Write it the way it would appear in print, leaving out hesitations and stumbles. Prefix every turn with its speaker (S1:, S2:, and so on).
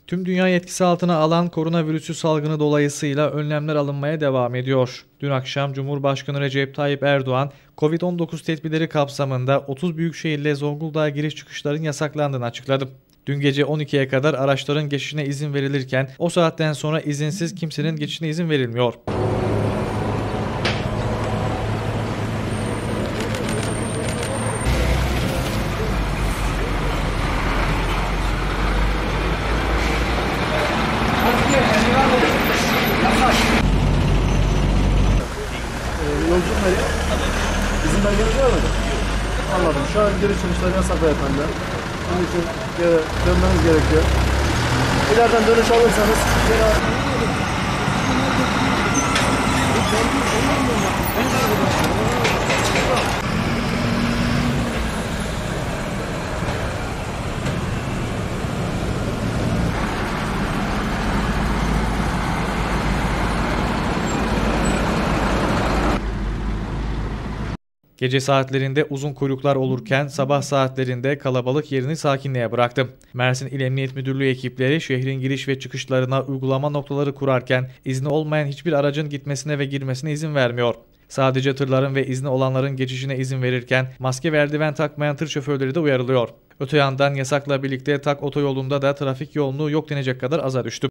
S1: Tüm dünyayı etkisi altına alan koronavirüsü salgını dolayısıyla önlemler alınmaya devam ediyor. Dün akşam Cumhurbaşkanı Recep Tayyip Erdoğan, Covid-19 tedbirleri kapsamında 30 büyükşehir ile Zonguldak'a giriş çıkışların yasaklandığını açıkladı. Dün gece 12'ye kadar araçların geçişine izin verilirken o saatten sonra izinsiz kimsenin geçişine izin verilmiyor.
S2: Yolculuk nereye? İzin belgeniz var mıydı? Anladım. Şu an geri çıkışlar yasak beyefendi. Bunun için dönmeniz gerekiyor. İleriden dönüş alırsanız geri...
S1: Gece saatlerinde uzun kuyruklar olurken sabah saatlerinde kalabalık yerini sakinliğe bıraktı. Mersin İl Emniyet Müdürlüğü ekipleri şehrin giriş ve çıkışlarına uygulama noktaları kurarken izni olmayan hiçbir aracın gitmesine ve girmesine izin vermiyor. Sadece tırların ve izni olanların geçişine izin verirken maske ve eldiven takmayan tır şoförleri de uyarılıyor. Öte yandan yasakla birlikte Tak otoyolunda da trafik yoğunluğu yok denecek kadar aza düştü.